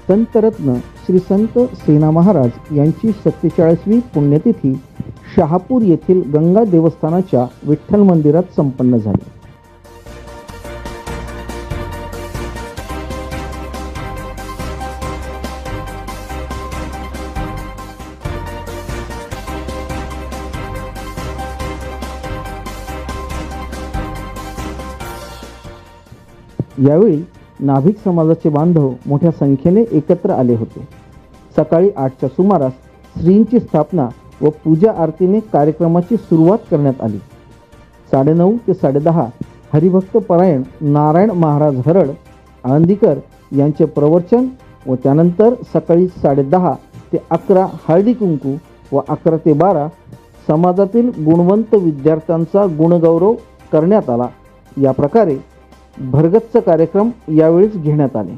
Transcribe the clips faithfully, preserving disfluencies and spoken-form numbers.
संतरत्न श्री संत सेना महाराज यांची सत्तेचाळीसवी पुण्यतिथी शहापूर येथील गंगा देवस्थानाच्या विठ्ठल मंदिरात संपन्न झाली. यावेळी नाभिक समाजाचे बांधव मोठ्या संख्येने एकत्र आले होते. सकाळी आठच्या सुमारास श्रींची स्थापना व पूजा आरतीने कार्यक्रमाची सुरुवात करण्यात आली. साडेनऊ ते साडेदहा हरिभक्त परायण नारायण महाराज हरड आळंदीकर यांचे प्रवचन व त्यानंतर सकाळी साडेदहा ते अकरा हळदी कुंकू व अकरा ते बारा समाजातील गुणवंत विद्यार्थ्यांचा गुणगौरव करण्यात आला. या प्रकारे भरगच्च कार्यक्रम यावेळीच घेण्यात आले.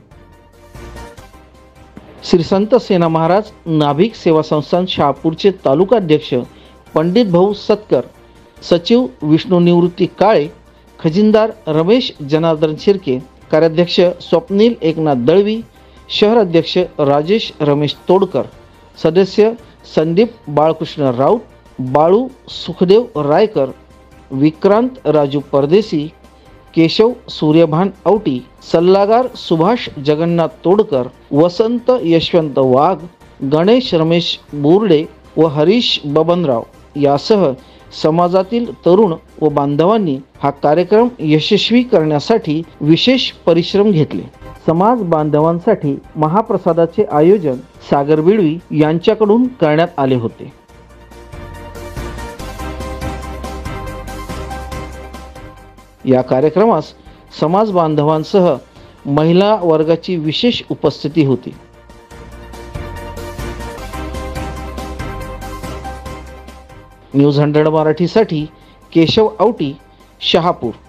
श्री संत सेना महाराज नाभिक सेवा संस्थान शहापूरचे तालुकाध्यक्ष पंडित भाऊ सतकर, सचिव विष्णू निवृत्ती काळे, खजिनदार रमेश जनार्दन शिर्के, कार्याध्यक्ष स्वप्नील एकनाथ दळवी, शहर अध्यक्ष राजेश रमेश तोडकर, सदस्य संदीप बाळकृष्ण राऊत, बाळू सुखदेव रायकर, विक्रांत राजू परदेसी, केशव सूर्यभान औटी, सल्लागार सुभाष जगन्नाथ तोडकर, वसंत यशवंत वाघ, गणेश रमेश बोर्डे व हरीश बबनराव यासह समाजातील तरुण व बांधवांनी हा कार्यक्रम यशस्वी करण्यासाठी विशेष परिश्रम घेतले. समाज बांधवांसाठी महाप्रसादाचे आयोजन सागर बिडवी यांच्याकडून करण्यात आले होते. या कार्यक्रमास समाज बांधवांसह महिला वर्गाची विशेष उपस्थिती होती. न्यूज हंड्रेड मराठीसाठी केशव औटी, शहापूर.